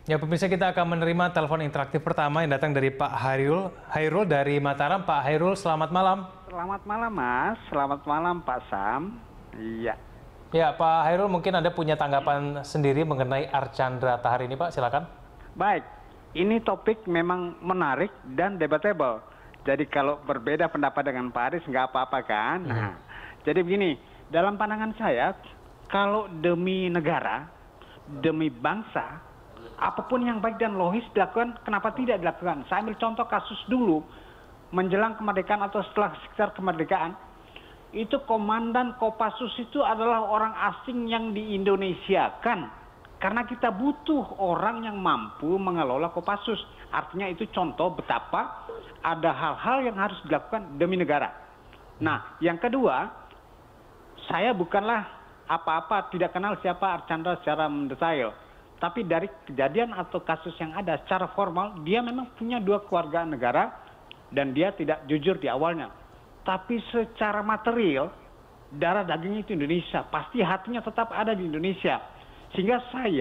Ya, pemirsa, kita akan menerima telepon interaktif pertama yang datang dari Pak Hairul dari Mataram. Pak Hairul, selamat malam. Selamat malam, Mas. Selamat malam, Pak Sam. Iya. Ya, Pak Hairul, mungkin Anda punya tanggapan sendiri mengenai Archandra Tahar ini, Pak. Silakan. Baik, ini topik memang menarik dan debatable. Jadi kalau berbeda pendapat dengan Pak Aris nggak apa-apa kan? Nah, jadi begini, dalam pandangan saya, kalau demi negara, demi bangsa, apapun yang baik dan logis dilakukan, kenapa tidak dilakukan? Saya ambil contoh kasus dulu, menjelang kemerdekaan atau sekitar kemerdekaan, itu komandan Kopassus itu adalah orang asing yang di-Indonesiakan. Karena kita butuh orang yang mampu mengelola Kopassus. Artinya itu contoh betapa ada hal-hal yang harus dilakukan demi negara. Nah, yang kedua, saya bukanlah apa-apa, tidak kenal siapa Archandra secara mendetail. Tapi dari kejadian atau kasus yang ada secara formal, dia memang punya 2 keluarga negara dan dia tidak jujur di awalnya. Tapi secara material, darah dagingnya itu Indonesia. Pasti hatinya tetap ada di Indonesia. Sehingga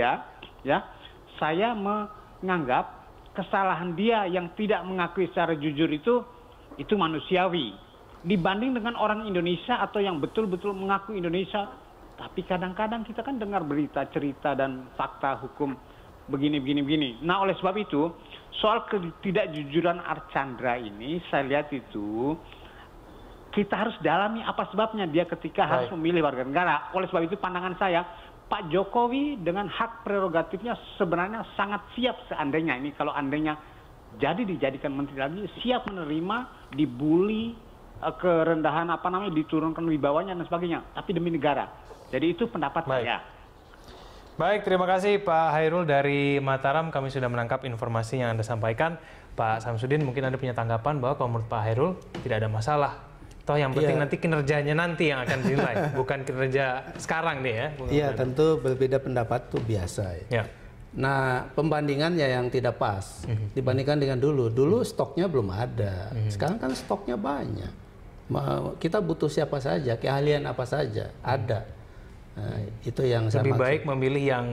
saya menganggap kesalahan dia yang tidak mengakui secara jujur itu manusiawi. Dibanding dengan orang Indonesia atau yang betul-betul mengaku Indonesia. Tapi kadang-kadang kita kan dengar berita, cerita, dan fakta hukum begini. Nah, oleh sebab itu, soal ketidakjujuran Archandra ini, saya lihat itu, kita harus dalami apa sebabnya dia ketika harus memilih warga negara. Oleh sebab itu, pandangan saya, Pak Jokowi dengan hak prerogatifnya sebenarnya sangat siap seandainya ini, kalau andainya jadi dijadikan menteri lagi, siap menerima, dibully, kerendahan diturunkan wibawanya dan sebagainya, tapi demi negara. Jadi itu pendapat saya. Baik, terima kasih Pak Hairul dari Mataram. Kami sudah menangkap informasi yang Anda sampaikan. Pak Samsudin, mungkin Anda punya tanggapan bahwa kalau menurut Pak Hairul tidak ada masalah. Toh yang penting nanti kinerjanya nanti yang akan dinilai, bukan kinerja sekarang nih ya. Iya, tentu berbeda pendapat itu biasa. Ya. Nah, pembandingannya yang tidak pas dibandingkan dengan dulu. Dulu stoknya belum ada. Sekarang kan stoknya banyak. Kita butuh siapa saja, keahlian apa saja ada. Nah, itu yang saya lebih maksud. Baik memilih yang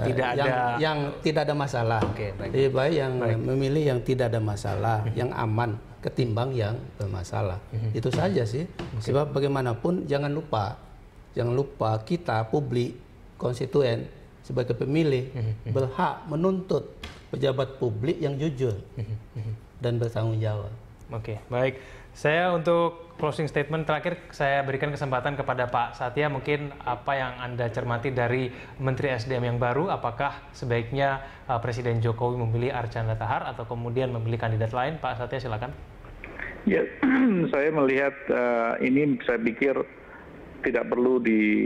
tidak ada masalah. Lebih baik yang memilih yang tidak ada masalah, yang aman ketimbang yang bermasalah. Itu saja sih. Sebab bagaimanapun jangan lupa kita publik, konstituen sebagai pemilih berhak menuntut pejabat publik yang jujur dan bertanggung jawab. Oke, baik. Saya untuk closing statement terakhir, saya berikan kesempatan kepada Pak Satya. Mungkin apa yang Anda cermati dari Menteri SDM yang baru, apakah sebaiknya Presiden Jokowi memilih Archandra Tahar atau kemudian memilih kandidat lain? Pak Satya, silakan. Ya, saya melihat ini saya pikir tidak perlu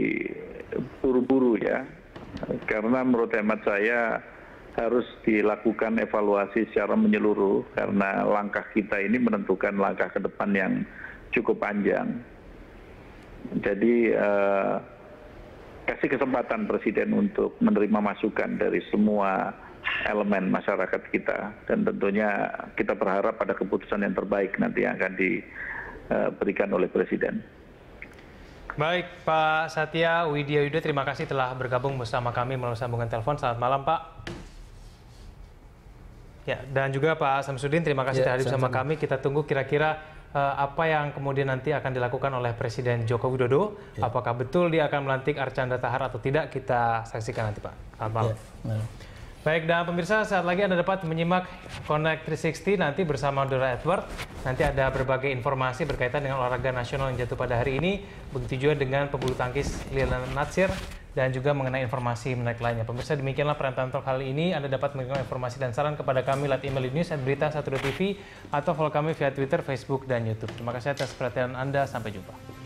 diburu-buru ya. Karena menurut hemat saya harus dilakukan evaluasi secara menyeluruh karena langkah kita ini menentukan langkah ke depan yang cukup panjang. Jadi kasih kesempatan Presiden untuk menerima masukan dari semua elemen masyarakat kita dan tentunya kita berharap pada keputusan yang terbaik nanti yang akan diberikan oleh Presiden. Baik, Pak Satya Widya Yuda, terima kasih telah bergabung bersama kami melalui sambungan telepon. Selamat malam, Pak. Ya, dan juga Pak Samsudin, terima kasih telah hadir bersama kami. Kita tunggu kira-kira apa yang kemudian nanti akan dilakukan oleh Presiden Joko Widodo. Apakah betul dia akan melantik Archandra Tahar atau tidak, kita saksikan nanti, Pak. Selamat malam. Baik, dan pemirsa, saat lagi Anda dapat menyimak Connect 360 nanti bersama Dora Edward. Nanti ada berbagai informasi berkaitan dengan olahraga nasional yang jatuh pada hari ini. Begitu juga dengan pebulu tangkis Liliana Natsir dan juga mengenai informasi menarik lainnya. Pemirsa, demikianlah Prime Talk kali ini. Anda dapat mengirimkan informasi dan saran kepada kami lewat email news@berita1.tv atau follow kami via Twitter, Facebook, dan YouTube. Terima kasih atas perhatian Anda. Sampai jumpa.